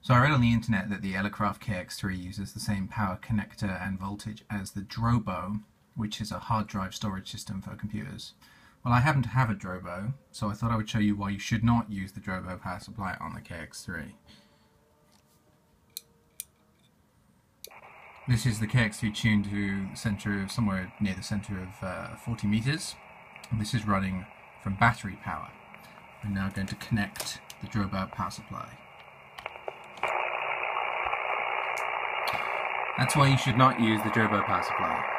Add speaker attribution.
Speaker 1: So I read on the internet that the Elecraft KX3 uses the same power connector and voltage as the Drobo, which is a hard drive storage system for computers. Well, I happen to have a Drobo, so I thought I would show you why you should not use the Drobo power supply on the KX3. This is the KX3 tuned to the center of, somewhere near the center of 40 meters, and this is running from battery power. I'm now going to connect the Drobo power supply. That's why you should not use the Drobo power supply.